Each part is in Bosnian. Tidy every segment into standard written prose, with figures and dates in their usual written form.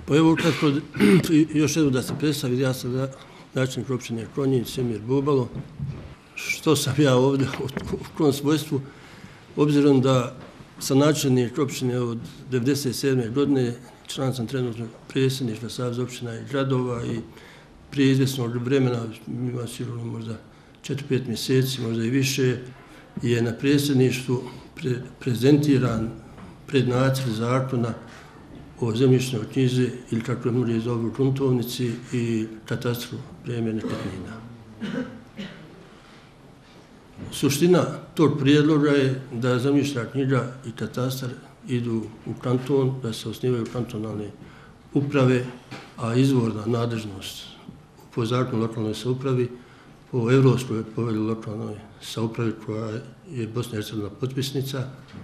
Pa evo ukratko, još jednom da se predstavi, ja sam načelnik općine Konjic, Semir Bubalo. Što sam ja ovdje u kom svojstvu? Obzirom da sam načelnik općine od 1997. godine, član sam trenutno predsjedništva Saveza općina i gradova i prije izvjesnog vremena, ima sigurno možda 4-5 mjeseci, možda i više, je na predsjedništvu prezentiran prednacrt zakona o zemljišnoj knjizi ili kako je mnogi zovu gruntovnici i katastru premije nekretnina. Suština tog prijedloga je da zemljišna knjiga i katastar idu u kanton, da se osnivaju kantonalne uprave, a izvorna nadležnost po zakonu o lokalnoj samoupravi, po Europskoj povelji lokalnoj samoupravi koja je Bosna i Hercegovina potpisnica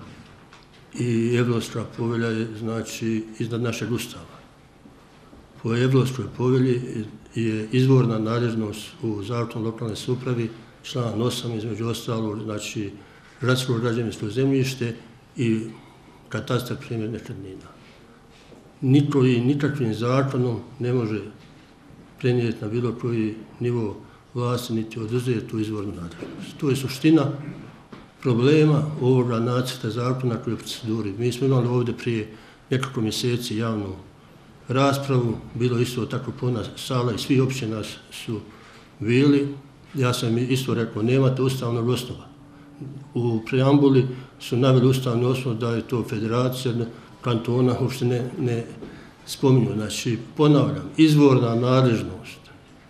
i Europska povelja je znači iznad našeg Ustava. Po Europskoj povelji je izvorna nadležnost u zakonu o lokalnoj samoupravi član 8 između ostalog, znači gradsko građevinsko zemljište i katastar premije nekretnina. Niko i nikakvim zakonom ne može prenijeti na bilo koji nivo vlasti niti oduzeti tu izvornu nadležnost. To je suština problema ovoga nacrta zakona koji je u proceduri. Mi smo imali ovdje prije nekoliko mjeseci javnu raspravu, bilo isto tako puna sala i svi općina su bili. Ja sam isto rekao, nemate ustavnog osnova. U preambuli su naveli ustavni osnov da je to federacija kantona, uopšte ne spominju. Znači, ponavljam, izvorna nadležnost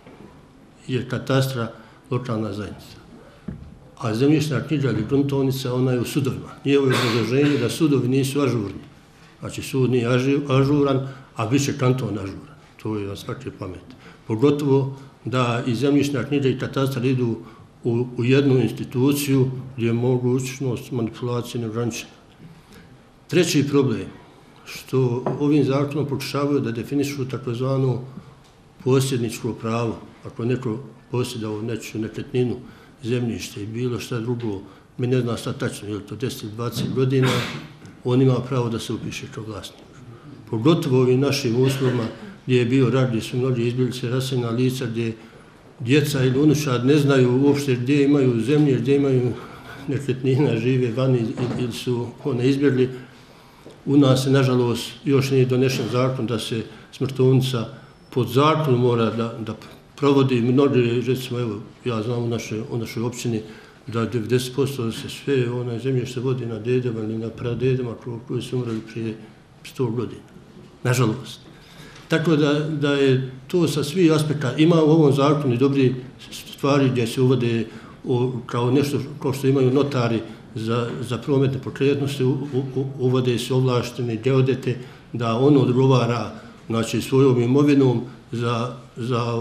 je katastra lokalna zajednica. A zemljišna knjiga ili gruntovnica, ona je u sudovima. Nije ovo obrazloženje da sudovi nisu ažurni. Znači, sud nije ažuran, a bit će kanton ažuran. To je na svake pameti. Pogotovo da i zemljišna knjiga i katastar idu u jednu instituciju gdje je mogućnost manipulacije neograničena. Treći problem, što ovim zakonom pokušavaju da definišu takozvano posjedničko pravo. Ako neko posjedao nečiju nekretninu, zemljište i bilo šta drugo, mi ne zna šta tačno, je li to 10 ili 20 godina, on ima pravo da se upiše kao vlasnik. Pogotovo ovim našim uslovima gdje je bio rat, gdje su mnogi izbjeglice raseljena lica, gdje djeca ili unučad ne znaju uopšte gdje imaju zemlje, gdje imaju nekretnina, žive vani ili su one izbjegli. U nas je, nažalost, još nije donešen zakon da se smrtovnica pod zakonom mora da provodi. Mnogi, recimo, evo, ja znam u našoj općini da 90% se sve ona zemljište vodi na dedama ili na pradedama koji su umrli prije 100 godina. Nažalost. Tako da je to sa svih aspekta. Ima u ovom zakonu i dobri stvari gdje se uvode kao nešto kao što imaju notari za prometne pokretnosti, uvode se ovlašteni geodete da on odgovara, znači, svojom imovinom za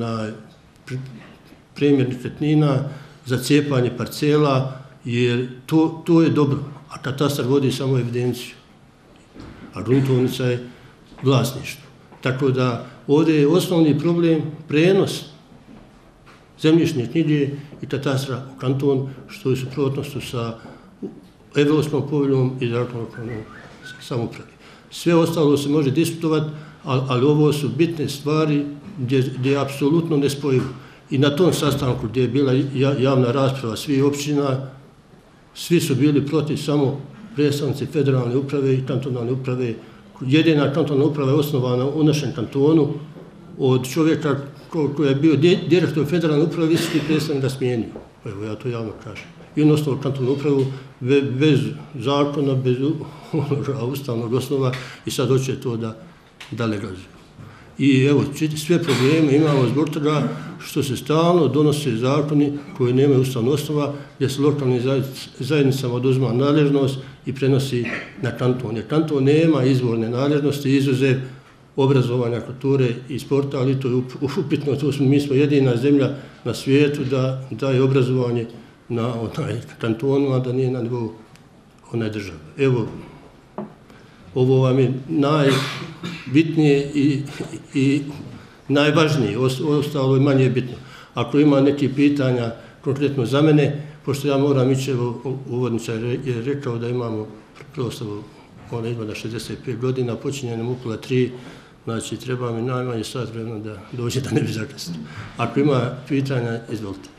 premijer nekretnina, za cijepanje parcela, jer to je dobro. A katastar vodi samo evidenciju, a gruntovnica je vlasništvo. Tako da ovdje je osnovni problem prenos zemljišne knjige i katastra u kanton, što je suprotnosti sa Europskom poveljom i zakonom o lokalnoj samoupravi. Sve ostalo se može diskutovati, ali ovo su bitne stvari gdje je apsolutno nespojivo. I na tom sastanku gdje je bila javna rasprava svih općina, svi su bili protiv, samo predstavnici federalne uprave i kantonalne uprave. Jedina kantonalna uprava je osnovana u našem kantonu od čovjeka koji je bio direktor federalne uprave, visoki predstavnik da smijenio. Evo, ja to javno kažem. I on osnovao kantonalnu upravu bez zakona, bez ustavnog osnova i sad hoće to da legalizuju. I evo, sve probleme imamo zbog toga što se stalno donose zakoni koji nemaju ustavnog osnova, gdje se lokalnim zajednicama oduzima nadležnost i prenosi na kanton. Jer kanton nema izvorne nadležnosti, izuzev obrazovanja, kulture i sporta, ali to je upitno, mi smo jedina zemlja na svijetu da daje obrazovanje na kantonu, a da nije na nivou države. Evo, ovo vam je najbitnije i najvažnije, ostalo je manje bitno. Ako ima neki pitanja konkretno za mene, pošto ja moram ići, evo, uvodnica je rekao da imamo proslavu, ona izgleda 65 godina, počinje nam upola 3, Znači, treba mi najmanje sat vremena da dođe da ne bi zakasnio. Ako ima pitanja, izvolite.